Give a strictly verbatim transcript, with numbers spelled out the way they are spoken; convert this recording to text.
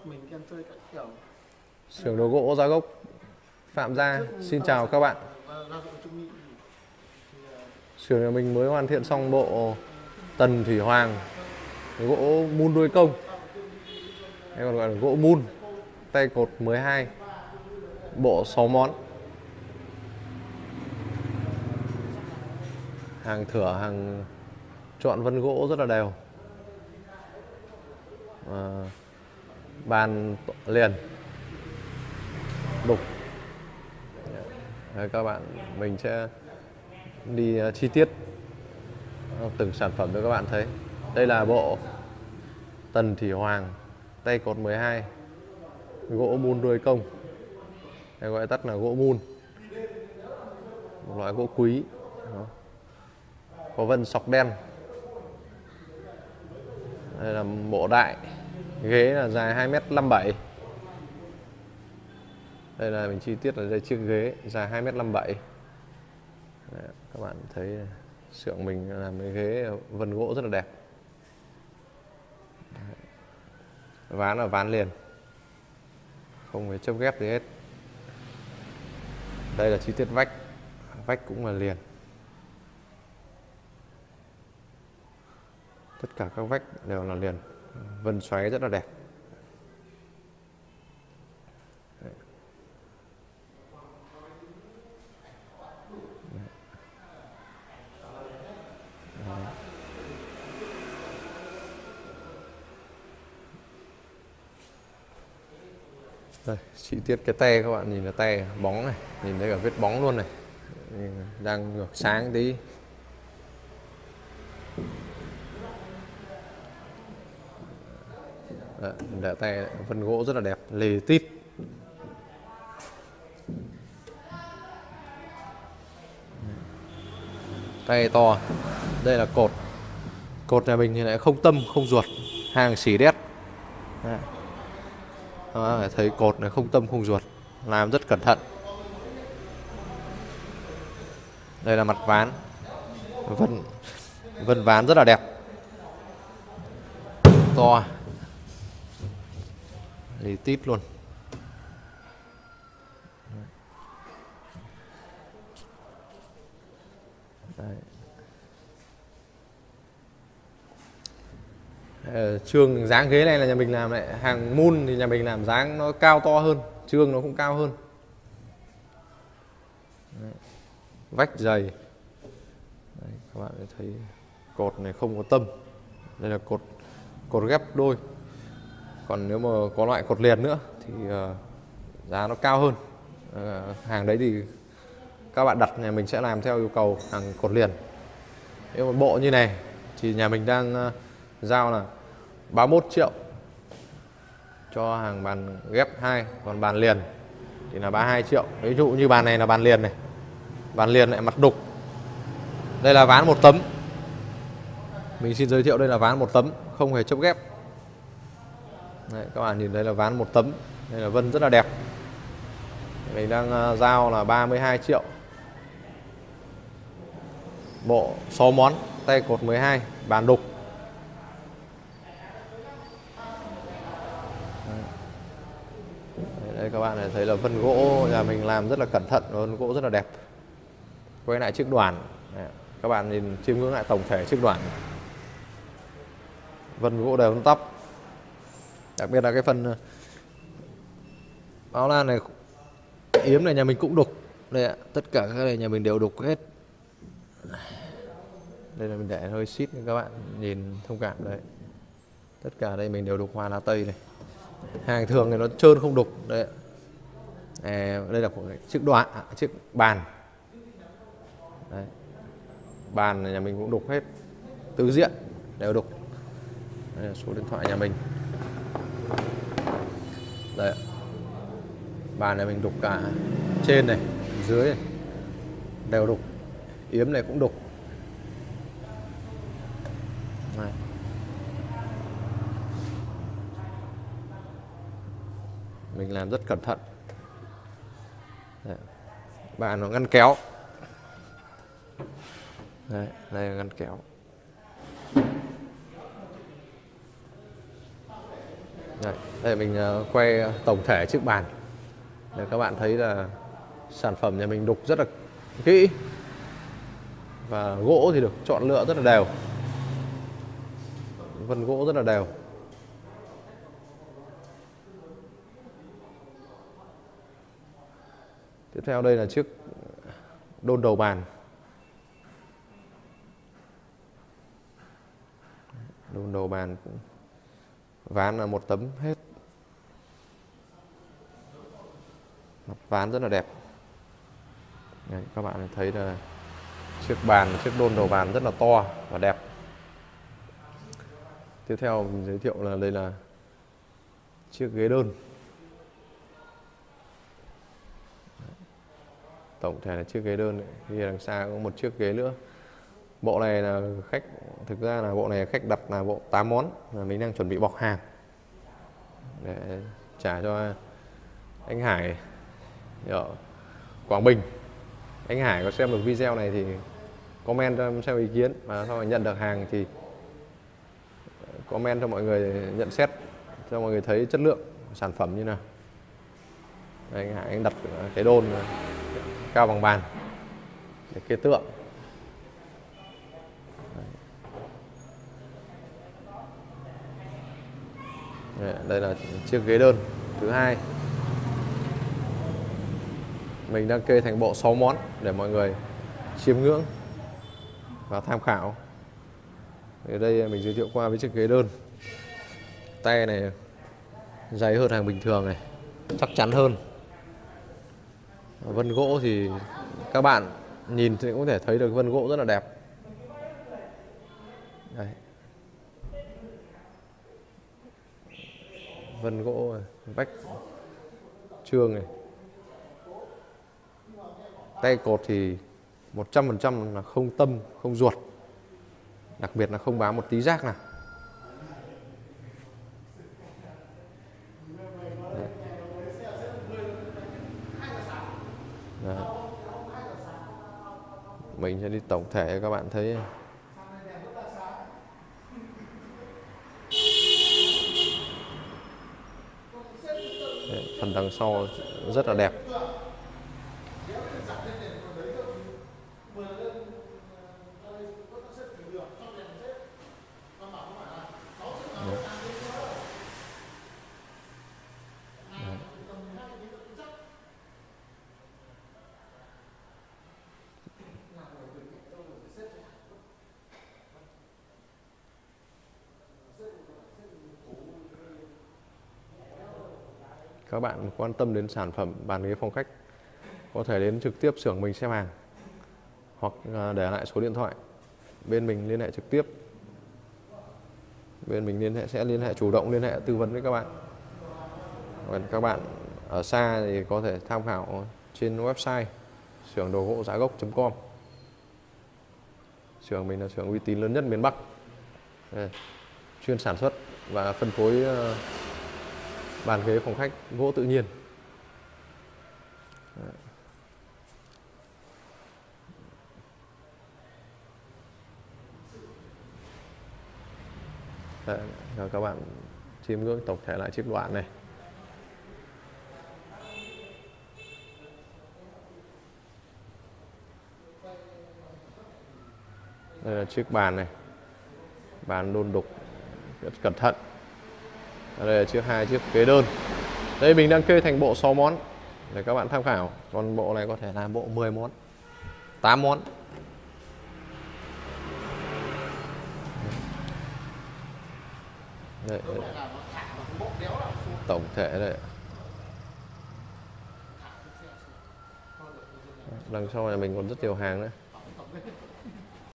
mình em chơi các kiểu. Xưởng đồ gỗ Gia Gốc Phạm Gia. Xin chào các bạn. Xưởng nhà mình mới hoàn thiện xong bộ tần thủy hoàng, gỗ mun đuôi công, hay còn gọi là gỗ mun, tay cột mười hai, bộ sáu món, hàng thửa, hàng chọn vân gỗ rất là đều. À, bàn liền đục. Đấy, các bạn mình sẽ đi chi tiết từng sản phẩm cho các bạn thấy. Đây là bộ tần thủy hoàng, tay cột mười hai, gỗ mun đuôi công, hay gọi tắt là gỗ mun, một loại gỗ quý. Đó. Có vân sọc đen. Đây là bộ đại, ghế là dài hai mét năm mươi bảy. Đây là mình chi tiết là đây chiếc ghế dài hai mét năm mươi bảy. Đấy, các bạn thấy xưởng mình làm cái ghế vân gỗ rất là đẹp. Đấy. Ván là ván liền, không phải chớp ghép gì hết. Đây là chi tiết vách, vách cũng là liền. Tất cả các vách đều là liền, vân xoáy rất là đẹp. Đấy. Đấy. Đây, chi tiết cái tay các bạn nhìn là tay bóng này, nhìn thấy cả vết bóng luôn này, đang ngược sáng tí. Đấy, để tay vân gỗ rất là đẹp, lề tít. Tay to. Đây là cột. Cột nhà mình thì lại không tâm, không ruột, hàng xỉ đét. Đấy. Đó, phải thấy cột này không tâm không ruột, làm rất cẩn thận. Đây là mặt ván, vân vân ván rất là đẹp, to, lì tít luôn. Đấy. Ờ, chương dáng ghế này là nhà mình làm lại hàng mun, thì nhà mình làm dáng nó cao to hơn, chương nó cũng cao hơn. Đấy. Vách dày. Đấy, các bạn thấy cột này không có tâm, đây là cột cột ghép đôi. Còn nếu mà có loại cột liền nữa thì uh, giá nó cao hơn. Uh, hàng đấy thì các bạn đặt nhà mình sẽ làm theo yêu cầu hàng cột liền. Nếu một bộ như này thì nhà mình đang uh, giao là ba mươi mốt triệu cho hàng bàn ghép hai, còn bàn liền thì là ba mươi hai triệu. Ví dụ như bàn này là bàn liền này, bàn liền lại mặt đục. Đây là ván một tấm, mình xin giới thiệu đây là ván một tấm, không hề chớp ghép. Đấy, các bạn nhìn đây là ván một tấm, đây là vân rất là đẹp. Mình đang uh, giao là ba mươi hai triệu. Bộ sáu món, tay cột mười hai, bàn đục. Đây các bạn thấy là vân gỗ nhà mình làm rất là cẩn thận, vân gỗ rất là đẹp. Quay lại chiếc đoàn. Đấy, các bạn nhìn chiêm ngưỡng lại tổng thể chiếc đoàn. Vân gỗ đều tóc. Đặc biệt là cái phần áo lan này, yếm này nhà mình cũng đục. Đây ạ, tất cả các này nhà mình đều đục hết. Đây là mình để hơi xít nên các bạn nhìn thông cảm đấy. Tất cả đây mình đều đục hoa lá tây này. Hàng thường thì nó trơn không đục. Đây, à, đây là của chiếc đoạn, à, chiếc bàn. Đấy. Bàn này nhà mình cũng đục hết, tứ diện đều đục. Đây là số điện thoại nhà mình. Đây, bàn này mình đục cả trên này, dưới này đều đục, yếm này cũng đục. Này. Mình làm rất cẩn thận. Đấy. Bàn nó ngăn kéo. Đấy, đây là ngăn kéo. Đấy, đây mình uh, quay tổng thể chiếc bàn để các bạn thấy là sản phẩm nhà mình đục rất là kỹ và gỗ thì được chọn lựa rất là đều, vân gỗ rất là đều. Tiếp theo đây là chiếc đôn đầu bàn. Đôn đầu bàn cũng ván là một tấm hết, mặt ván rất là đẹp. Đấy, các bạn thấy là chiếc bàn, chiếc đôn đầu bàn rất là to và đẹp. Tiếp theo mình giới thiệu là đây là chiếc ghế đơn. Tổng thể là chiếc ghế đơn. Khi đằng xa có một chiếc ghế nữa. Bộ này là khách, thực ra là bộ này khách đặt là bộ tám món, là mình đang chuẩn bị bọc hàng để trả cho anh Hải ở Quảng Bình. Anh Hải có xem được video này thì comment cho em xem ý kiến, và sau này nhận được hàng thì comment cho mọi người nhận xét, cho mọi người thấy chất lượng sản phẩm như nào. Đây, anh Hải anh đặt cái đôn cao bằng bàn để kê tượng. Đây là chiếc ghế đơn thứ hai. Mình đang kê thành bộ sáu món để mọi người chiêm ngưỡng và tham khảo. Ở đây mình giới thiệu qua với chiếc ghế đơn. Tay này dày hơn hàng bình thường này, chắc chắn hơn. Vân gỗ thì các bạn nhìn thì cũng có thể thấy được vân gỗ rất là đẹp. Đây. Vân gỗ vách trương này. Tay cột thì một trăm phần trăm là không tâm, không ruột. Đặc biệt là không bám một tí rác nào. Đấy. Đấy. Mình sẽ đi tổng thể cho các bạn thấy. Đấy, phần đằng sau rất là đẹp. Các bạn quan tâm đến sản phẩm bàn ghế phòng khách có thể đến trực tiếp xưởng mình xem hàng, hoặc để lại số điện thoại bên mình liên hệ trực tiếp. Bên mình liên hệ sẽ liên hệ chủ động liên hệ tư vấn với các bạn. Còn các bạn ở xa thì có thể tham khảo trên website xưởng đồ gỗ giá gốc chấm com. Xưởng mình là xưởng uy tín lớn nhất miền Bắc. Đây, chuyên sản xuất và phân phối bàn ghế phòng khách gỗ tự nhiên. Đấy, cho các bạn chiêm ngưỡng tổng thể lại chiếc đoạn này. Đây là chiếc bàn này, bàn đôn đục rất cẩn thận. Đây là chiếc hai chiếc ghế đơn. Đây mình đang kê thành bộ sáu món để các bạn tham khảo. Còn bộ này có thể là bộ mười món, tám món. Đây, đây. Tổng thể đây. Đằng sau này mình còn rất nhiều hàng nữa.